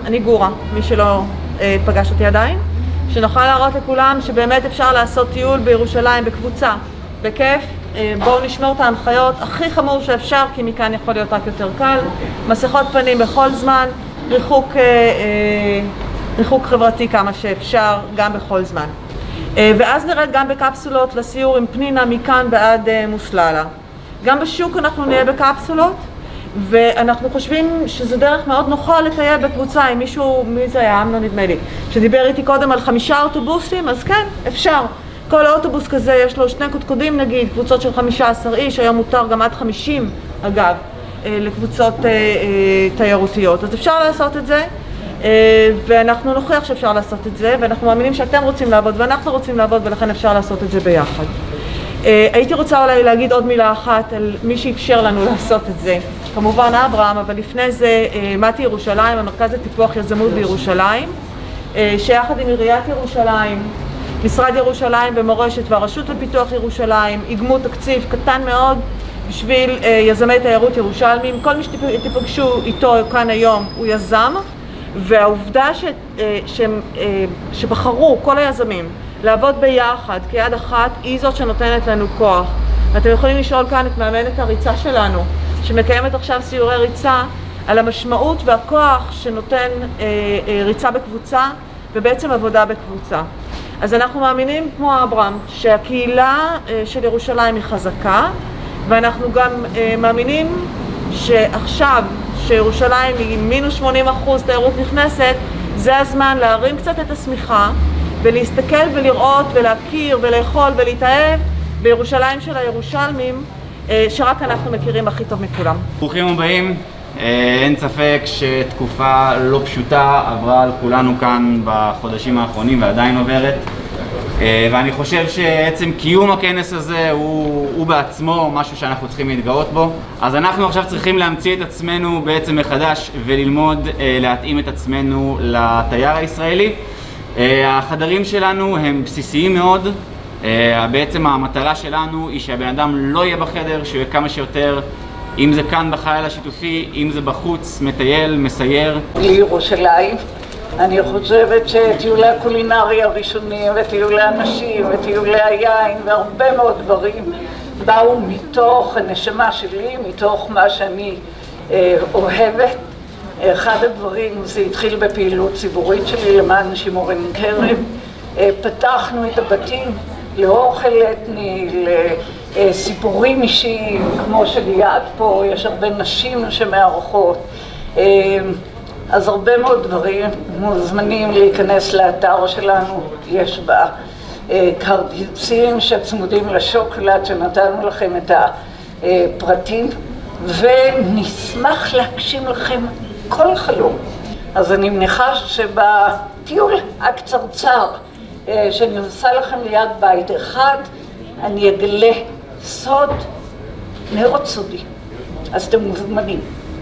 אני גורה, מי שלא פגש אותי עדיין, שנוכל להראות לכולם שבאמת אפשר לעשות טיול בירושלים בקבוצה, בכיף. בואו נשמור את ההנחיות הכי חמור שאפשר, כי מכאן יכול להיות רק יותר קל. מסכות פנים בכל זמן, ריחוק חברתי כמה שאפשר, גם בכל זמן. ואז נרד גם בקפסולות לסיור עם פנינה מכאן ועד מוסללה. גם בשוק אנחנו נהיה בקפסולות, ואנחנו חושבים שזו דרך מאוד נוחה לטייל בקבוצה. עם מישהו, מי זה היה? אמנון נדמה לי, שדיבר איתי קודם על 5 אוטובוסים, אז כן, אפשר. כל אוטובוס כזה יש לו 2 קודקודים נגיד, קבוצות של 15 איש, היום מותר גם עד 50 אגב, לקבוצות תיירותיות. אז אפשר לעשות את זה, ואנחנו נוכיח שאפשר לעשות את זה, ואנחנו מאמינים שאתם רוצים לעבוד ואנחנו רוצים לעבוד, ולכן אפשר לעשות את זה ביחד. הייתי רוצה אולי להגיד עוד מילה אחת על מי שאפשר לנו לעשות את זה. כמובן אברהם, אבל לפני זה מתי ירושלים, המרכז לטיפוח יזמות בירושלים, שיחד עם עיריית ירושלים, משרד ירושלים במורשת והרשות לפיתוח ירושלים, איגמו תקציב קטן מאוד בשביל יזמי תיירות ירושלמים. כל מי שתפגשו איתו כאן היום הוא יזם, והעובדה שבחרו כל היזמים לעבוד ביחד כיד אחת היא זאת שנותנת לנו כוח. אתם יכולים לשאול כאן את מאמנת הריצה שלנו, שמקיימת עכשיו סיורי ריצה, על המשמעות והכוח שנותן ריצה בקבוצה ובעצם עבודה בקבוצה. אז אנחנו מאמינים כמו אברהם שהקהילה של ירושלים היא חזקה, ואנחנו גם מאמינים שעכשיו שירושלים היא מינוס 80% תיירות נכנסת, זה הזמן להרים קצת את השמיכה ולהסתכל ולראות ולהכיר ולאכול ולהתאהב בירושלים של הירושלמים, שרק אנחנו מכירים הכי טוב מכולם. ברוכים הבאים. אין ספק שתקופה לא פשוטה עברה על כולנו כאן בחודשים האחרונים ועדיין עוברת, ואני חושב שעצם קיום הכנס הזה הוא בעצמו משהו שאנחנו צריכים להתגאות בו. אז אנחנו עכשיו צריכים להמציא את עצמנו בעצם מחדש וללמוד להתאים את עצמנו לתייר הישראלי. החדרים שלנו הם בסיסיים מאוד. בעצם המטרה שלנו היא שהבן אדם לא יהיה בחדר, שהוא יהיה כמה שיותר, אם זה כאן בחייל השיתופי, אם זה בחוץ, מטייל, מסייר. לירושלים, אני חושבת שטיולי הקולינריה הראשונים וטיולי הנשים וטיולי היין והרבה מאוד דברים באו מתוך הנשמה שלי, מתוך מה שאני אוהבת. אחד הדברים זה התחיל בפעילות ציבורית שלי למען שימור עין כרם. פתחנו את הבתים לאוכל אתני, לסיפורים אישיים, כמו שליד פה, יש הרבה נשים שמארחות. אז הרבה מאוד דברים מוזמנים להיכנס לאתר שלנו, יש בה כרטיסים שצמודים לשוקולד שנתנו לכם את הפרטים, ונשמח להגשים לכם כל חלום. אז אני מניחה שבטיול הקצרצר שאני עושה לכם ליד בית אחד, אני אגלה סוד מאוד סודי. אז אתם מוזמנים.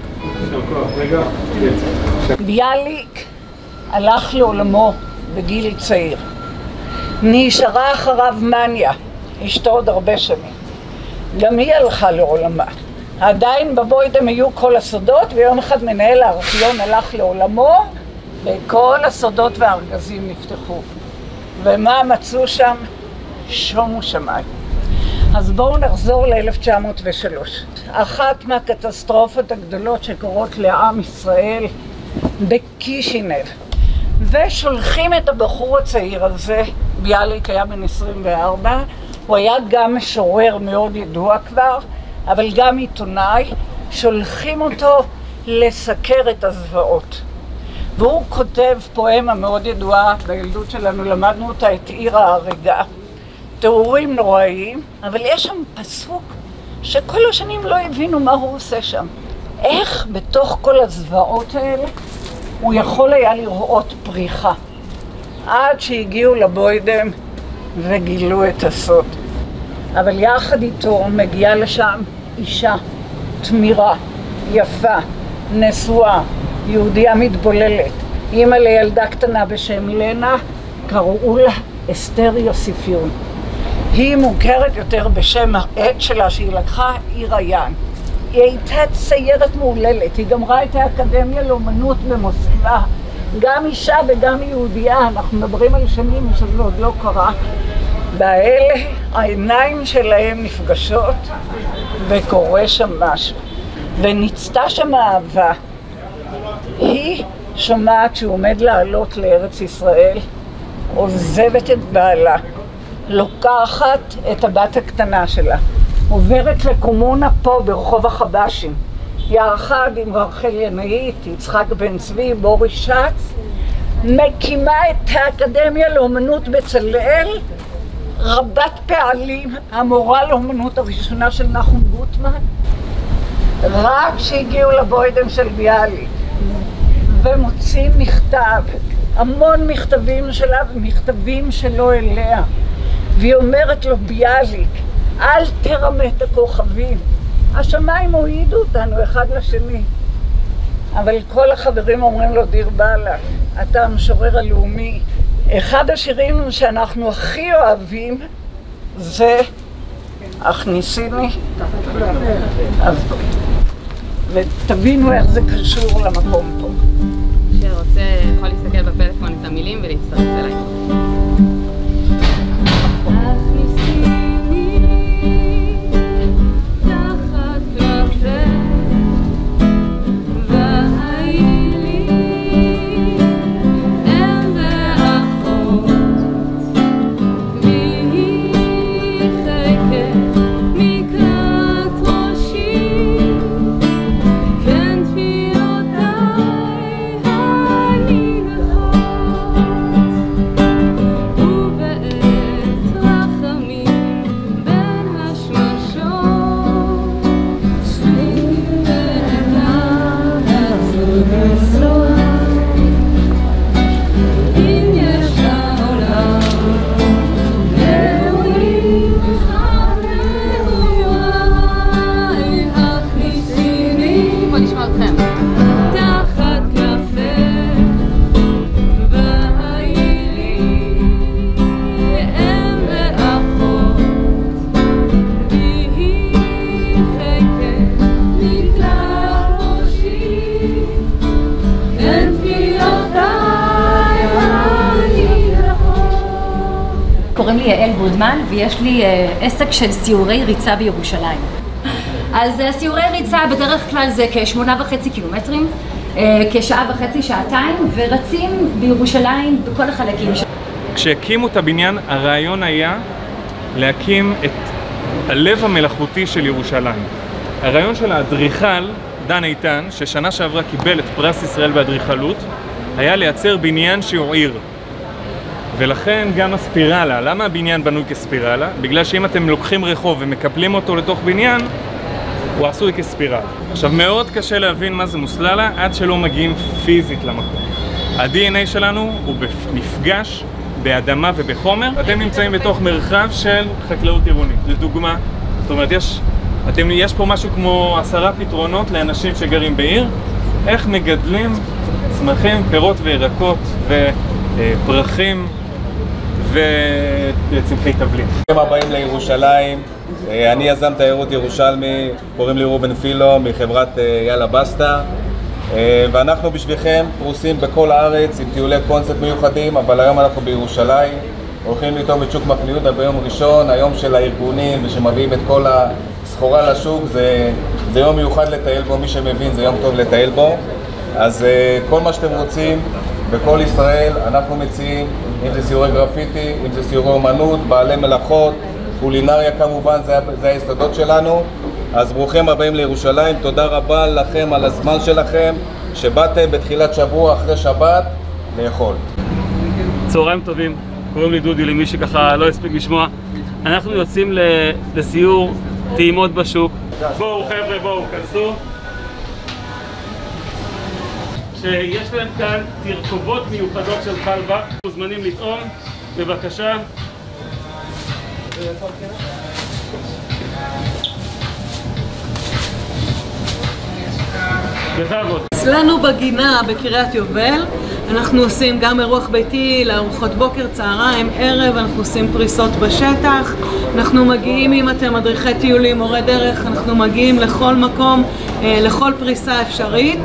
ביאליק הלך לעולמו בגיל צעיר. נשארה אחריו מניה, אשתו עוד הרבה שנים. גם היא הלכה לעולמה. עדיין בבוידם היו כל הסודות, ויום אחד מנהל הארכיון הלך לעולמו, וכל הסודות והארגזים נפתחו. ומה מצאו שם? שומו שמיים. אז בואו נחזור ל-1903. אחת מהקטסטרופות הגדולות שקורות לעם ישראל בקישינב. ושולחים את הבחור הצעיר הזה, ביאליק היה בן 24, הוא היה גם משורר מאוד ידוע כבר, אבל גם עיתונאי, שולחים אותו לסקר את הזוועות. והוא כותב פואמה מאוד ידועה, בילדות שלנו למדנו אותה, את עיר ההרגה. תיאורים נוראיים, אבל יש שם פסוק שכל השנים לא הבינו מה הוא עושה שם. איך בתוך כל הזוועות האלה הוא יכול היה לראות פריחה. עד שהגיעו לבוידם וגילו את הסוד. אבל יחד איתו מגיעה לשם אישה תמירה, יפה, נשואה, יהודיה מתבוללת, אימא לילדה קטנה בשם לנה, קראו לה אסתר יוסיפיון. היא מוכרת יותר בשם העט שלה שהיא לקחה, עיר היין. היא הייתה ציירת מעוללת, היא גמרה את האקדמיה לאומנות במוסקבה, גם אישה וגם יהודייה, אנחנו מדברים על שנים שזה עוד לא קרה, והאלה, העיניים שלהם נפגשות וקורה שם משהו. ונצתה שם אהבה. היא שומעת שהוא עומד לעלות לארץ ישראל, עוזבת את בעלה, לוקחת את הבת הקטנה שלה, עוברת לקומונה פה ברחוב החבשים, יחד עם רחל ינאית, יצחק בן צבי, בוריס שץ, מקימה את האקדמיה לאומנות בצלאל, רבת פעלים, המורה לאומנות הראשונה של נחום גוטמן, רק שהגיעו לבוידם של ביאליק ומוצאים מכתב, המון מכתבים שלה ומכתבים שלו אליה, והיא אומרת לו, ביאליק, אל תרמה את הכוכבים, השמיים הועידו אותנו אחד לשני, אבל כל החברים אומרים לו, דיר באלק, אתה המשורר הלאומי. אחד השירים שאנחנו הכי אוהבים זה הכניסיני, ותבינו איך זה קשור למקום פה. שרוצה יכול להסתכל בפלאפון את המילים ולהצטרף אליי. קוראים לי יעל גודמן ויש לי עסק של סיורי ריצה בירושלים. אז סיורי ריצה בדרך כלל זה כ8.5 קילומטרים, כשעה וחצי, שעתיים, ורצים בירושלים בכל החלקים. כשהקימו את הבניין, הרעיון היה להקים את הלב המלאכותי של ירושלים. הרעיון של האדריכל, דן איתן, ששנה שעברה קיבל את פרס ישראל באדריכלות, היה לייצר בניין שהוא עיר. ולכן גם הספירלה. למה הבניין בנוי כספירלה? בגלל שאם אתם לוקחים רחוב ומקפלים אותו לתוך בניין, הוא עשוי כספירלה. עכשיו, מאוד קשה להבין מה זה מוסללה עד שלא מגיעים פיזית למקום. ה-DNA שלנו הוא במפגש באדמה ובחומר. אתם נמצאים בתוך מרחב של חקלאות עירונית. לדוגמה, זאת אומרת, יש פה משהו כמו 10 פתרונות לאנשים שגרים בעיר, איך מגדלים צמחים, פירות וירקות ופרחים וצמחי תבלין. ברוכים הבאים לירושלים. אני יזם תיירות ירושלמי, קוראים לי ראובן פילו מחברת יאללה בסטה, ואנחנו בשבילכם פרוסים בכל הארץ עם טיולי קונספט מיוחדים, אבל היום אנחנו בירושלים, הולכים לטעום את שוק מחנה יהודה ביום ראשון, היום של הארגונים ושמביאים את כל הסחורה לשוק. זה יום מיוחד לטייל בו, מי שמבין זה יום טוב לטייל בו. אז כל מה שאתם רוצים בכל ישראל אנחנו מציעים, אם זה סיורי גרפיטי, אם זה סיורי אומנות, בעלי מלאכות, קולינריה כמובן, זה היסודות שלנו. אז ברוכים הבאים לירושלים, תודה רבה לכם על הזמן שלכם, שבאתם בתחילת שבוע אחרי שבת לאכול. צהריים טובים, קוראים לי דודי, למי שככה לא הספיק לשמוע. אנחנו יוצאים לסיור טעימות בשוק. בואו חבר'ה, בואו, כנסו. שיש להם כאן תרכובות מיוחדות של חלבה, מוזמנים לטעום, בבקשה. בכבוד. אצלנו בגינה בקריית יובל אנחנו עושים גם אירוח ביתי לארוחות בוקר, צהריים, ערב, אנחנו עושים פריסות בשטח, אנחנו מגיעים, אם אתם מדריכי טיולים, מורי דרך, אנחנו מגיעים לכל מקום, לכל פריסה אפשרית,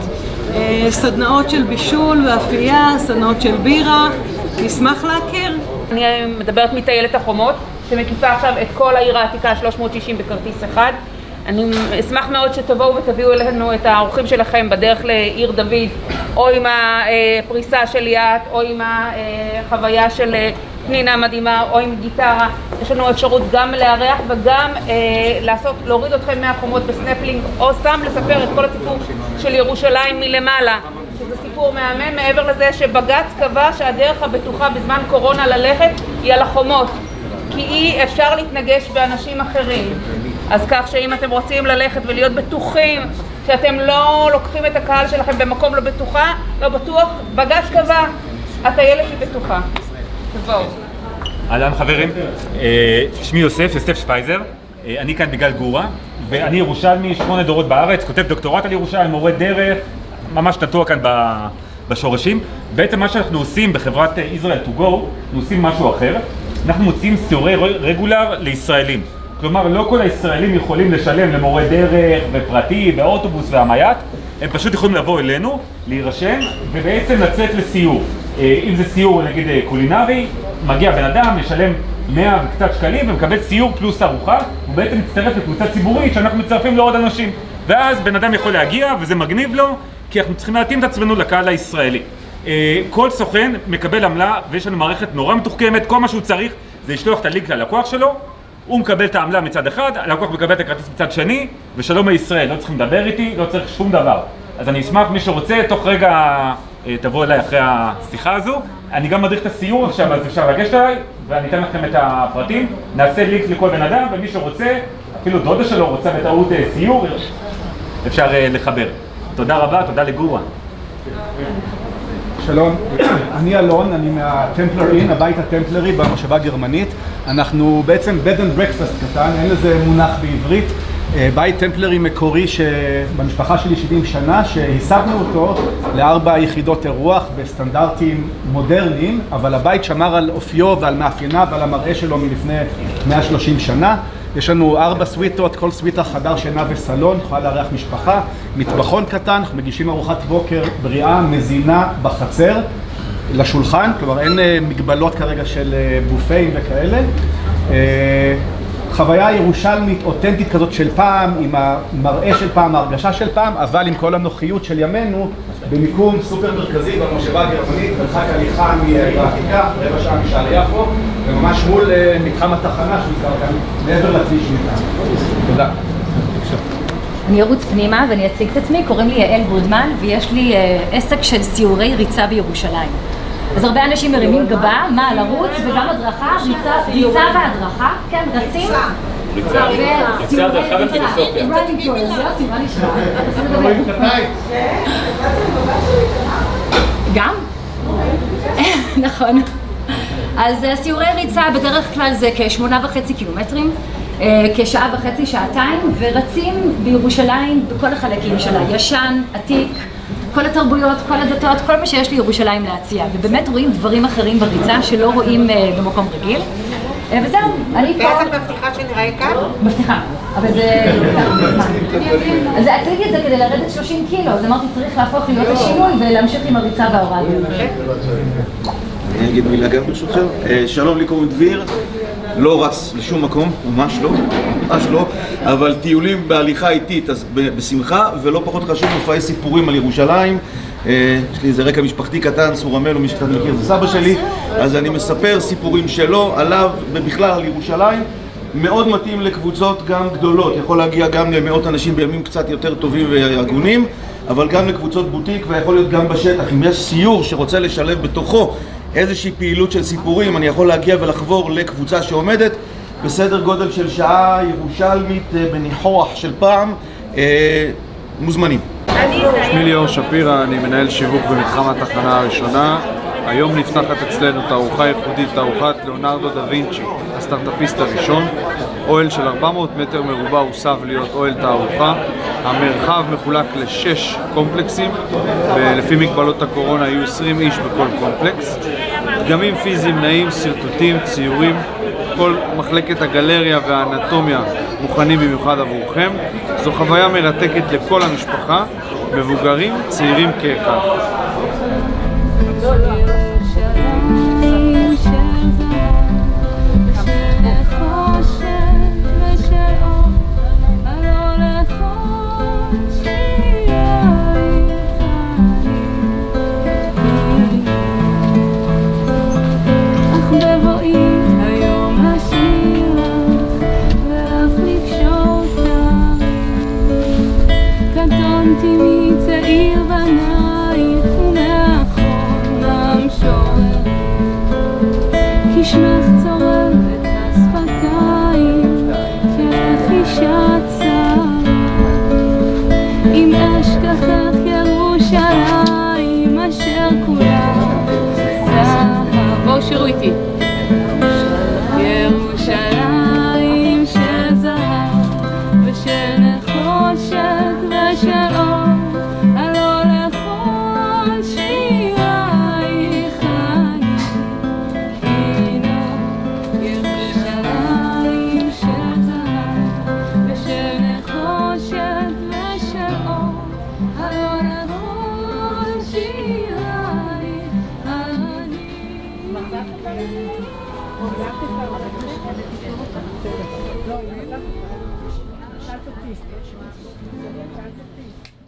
סדנאות של בישול ואפייה, סדנאות של בירה, נשמח להכיר. אני מדברת מטיילת החומות, שמקיפה עכשיו את כל העיר העתיקה 360 בכרטיס אחד. אני אשמח מאוד שתבואו ותביאו אלינו את האורחים שלכם בדרך לעיר דוד, או עם הפריסה של ליאת, או עם החוויה של פנינה מדהימה, או עם גיטרה. יש לנו אפשרות גם לארח וגם להוריד אתכם מהחומות בסנפלינג, או סתם לספר את כל הסיפור של ירושלים מלמעלה, שזה סיפור מהמם, מעבר לזה שבג"ץ קבע שהדרך הבטוחה בזמן קורונה ללכת היא על החומות, כי אי אפשר להתנגש באנשים אחרים. אז כך שאם אתם רוצים ללכת ולהיות בטוחים שאתם לא לוקחים את הקהל שלכם במקום לא בטוח, בג"ץ קבע, הטיילת היא בטוחה. תבואו. אהלן חברים, שמי יוסף שפייזר, אני כאן בגלל גורה, ואני ירושלמי 8 דורות בארץ, כותב דוקטורט על ירושלים, מורה דרך, ממש נטוע כאן בשורשים. בעצם מה שאנחנו עושים בחברת Israel to go, אנחנו עושים משהו אחר. אנחנו מוצאים סיורי רגולר לישראלים. כלומר, לא כל הישראלים יכולים לשלם למורה דרך ופרטי ואוטובוס והמייט, הם פשוט יכולים לבוא אלינו, להירשם ובעצם לצאת לסיור. אם זה סיור נגיד קולינרי, מגיע בן אדם, משלם 100 וקצת שקלים ומקבל סיור פלוס ארוחה, הוא בעצם מצטרף לקבוצה ציבורית שאנחנו מצטרפים לעוד אנשים. ואז בן אדם יכול להגיע וזה מגניב לו, כי אנחנו צריכים להתאים את עצמנו לקהל הישראלי. כל סוכן מקבל עמלה ויש לנו מערכת נורא מתוחכמת, כל מה שהוא צריך זה לשלוח את הלינק ללקוח שלו, הוא מקבל את העמלה מצד אחד, הלקוח מקבל את הכרטיס מצד שני, ושלום לישראל, לא צריכים לדבר איתי, לא צריך שום דבר. אז אני אשמח, מי שרוצה, תוך רגע תבוא אליי אחרי השיחה הזו. אני גם מדריך את הסיור עכשיו, אז אפשר לגשת אליי, ואני אתן לכם את הפרטים. נעשה לינק לכל בן אדם, ומי שרוצה, אפילו דודה שלו רוצה בטעות סיור, אפשר לחבר. תודה רבה, תודה לגורה. שלום, אני אלון, אני מהטמפלר אין, הבית הטמפלרי במושבה הגרמנית. אנחנו בעצם bed and breakfast קטן, אין לזה מונח בעברית. בית טמפלרי מקורי שבמשפחה שלי 70 שנה, שהסבנו אותו ל4 יחידות אירוח בסטנדרטים מודרניים, אבל הבית שמר על אופיו ועל מאפייניו ועל המראה שלו מלפני 130 שנה. יש לנו 4 סוויטות, כל סוויטה חדר שינה וסלון, יכולה לארח משפחה, מטבחון קטן, אנחנו מגישים ארוחת בוקר בריאה, מזינה בחצר לשולחן, כלומר אין מגבלות כרגע של בופאים וכאלה. חוויה ירושלמית אותנטית כזאת של פעם, עם המראה של פעם, ההרגשה של פעם, אבל עם כל הנוחיות של ימינו, במיקום סופר מרכזי במושבה הגרמנית, מרחק הליכה מהעיר העתיקה, רבע שעה משער יפו, וממש מול מתחם התחנה שהוזכר כאן, מעבר לכביש מכאן. תודה. אני ארוץ פנימה ואני אציג את עצמי, קוראים לי יעל בודמן, ויש לי עסק של סיורי ריצה בירושלים. אז הרבה אנשים מרימים גבה, מה, לרוץ וגם הדרכה, ריצה והדרכה, כן, רצים. ריצה הדרכה ופילוסופיה. גם? נכון. אז סיורי ריצה בדרך כלל זה כ8.5 קילומטרים, כשעה וחצי, שעתיים, ורצים בירושלים בכל החלקים שלה, ישן, עתיק, כל התרבויות, כל הדתות, כל מה שיש לירושלים להציע, ובאמת רואים דברים אחרים בריצה שלא רואים במקום רגיל. וזהו, אני פה... ואז את מבטיחה שנראה כאן? מבטיחה, אבל זה... אז עשיתי את זה כדי לרדת 30 קילו, אז אמרתי צריך להפוך להיות השינוי ולהמשיך עם הריצה וההוראה. אני אגיד מילה גם ברשותכם. שלום, לי קוראים דביר, לא רץ לשום מקום, ממש לא, אבל טיולים בהליכה איטית, אז בשמחה, ולא פחות חשוב מופעי סיפורים על ירושלים. יש לי איזה רקע משפחתי קטן, סורמל, או מי שקצת מכיר, זה סבא שלי, אז אני מספר סיפורים שלו, עליו ובכלל על ירושלים. מאוד מתאים לקבוצות גם גדולות, יכול להגיע גם למאות אנשים בימים קצת יותר טובים והגונים, אבל גם לקבוצות בוטיק, ויכול להיות גם בשטח. אם יש סיור שרוצה לשלב בתוכו איזושהי פעילות של סיפורים, אני יכול להגיע ולחבור לקבוצה שעומדת בסדר גודל של שעה ירושלמית בניחוח של פעם. מוזמנים. שמי ליאור שפירא, אני מנהל שיווק במתחם התחנה הראשונה. היום נפתחת אצלנו תערוכה ייחודית, תערוכת ליאונרדו דה וינצ'י, הסטארט-אפיסט הראשון. אוהל של 400 מטר מרובע הוסב להיות אוהל תערוכה. המרחב מחולק ל6 קומפלקסים, ולפי מגבלות הקורונה היו 20 איש בכל קומפלקס. דגמים פיזיים נעים, סרטוטים, ציורים, כל מחלקת הגלריה והאנטומיה מוכנים במיוחד עבורכם. זו חוויה מרתקת לכל המשפחה, מבוגרים, צעירים כאחד. צעיר בנייך ומאחור נמשור כי שמך צורבת השפתיים כרכישת צרה אם אשכחך ירושלים אשר כולה זהב. בואו שירו איתי. ירושלים של זהב ושל נחושת ושל אור לא,